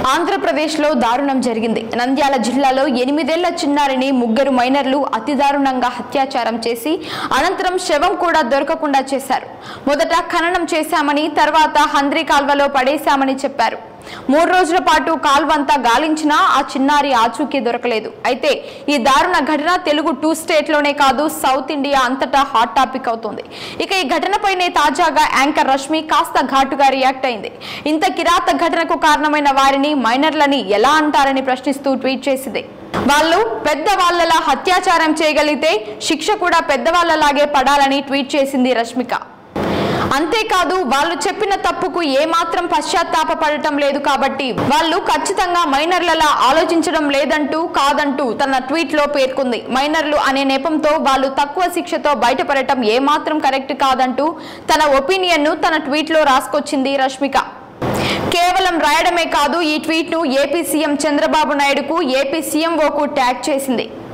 ఆంధ్రప్రదేశ్లో దారుణం జరిగింది. నంద్యాల జిల్లాలో 8 ఏళ్ల చిన్నారిని ముగ్గురు మైనర్లు అతి దారుణంగా అత్యాచారం చేసి అనంతరం శవం కూడా దొరకకుండా చేశారు. మొదట ఖననం చేశామని, తర్వాత హంద్రి కాల్వలో పడేశామని చెప్పారు. 3 రోజుల పాటు కాల్వంతా గాలించినా ఆ చిన్నారి ఆచూకీ దొరకలేదు. అయితే ఈ దారుణ ఘటన తెలుగు 2 స్టేట్లోనే కాదు, సౌత్ ఇండియా అంతటా హాట్ టాపిక్ అవుతుంది. ఇక ఈ ఘటనపైనే తాజాగా యాంకర్ రష్మి కాస్త ఘాటుగా రియాక్ట్ అయింది. ఇంత కిరాత ఘటనకు కారణమైన వారిని మైనర్లని ఎలా అంటారని ప్రశ్నిస్తూ ట్వీట్ చేసింది. వాళ్ళు పెద్దవాళ్లలా అత్యాచారం చేయగలిగితే శిక్ష కూడా పెద్దవాళ్లలాగే పడాలని ట్వీట్ చేసింది రష్మిక. అంతేకాదు, వాళ్ళు చెప్పిన తప్పుకు ఏమాత్రం పశ్చాత్తాపపడటం లేదు కాబట్టి వాళ్ళు ఖచ్చితంగా మైనర్లలా ఆలోచించడం కాదంటూ తన ట్వీట్ లో పేర్కొంది. మైనర్లు అనే నెపంతో వాళ్ళు తక్కువ శిక్షతో బయటపడటం ఏమాత్రం కరెక్ట్ కాదంటూ తన ఒపీనియన్ ను తన ట్వీట్ లో రాసుకొచ్చింది రష్మిక. కేవలం రాయడమే కాదు, ఈ ట్వీట్ ను ఏపీ సీఎం చంద్రబాబు నాయుడుకు, ఏపీ సీఎంఓకు ట్యాగ్ చేసింది.